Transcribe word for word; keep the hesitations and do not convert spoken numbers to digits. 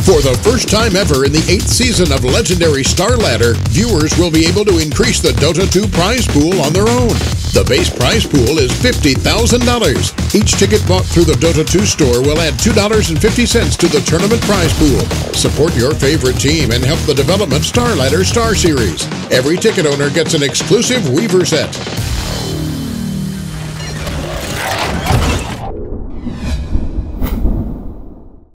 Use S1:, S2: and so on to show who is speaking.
S1: For the first time ever in the eighth season of legendary StarLadder, viewers will be able to increase the Dota two prize pool on their own. The base prize pool is fifty thousand dollars. Each ticket bought through the Dota two store will add two dollars and fifty cents to the tournament prize pool. Support your favorite team and help the development StarLadder Star Series. Every ticket owner gets an exclusive Weaver set.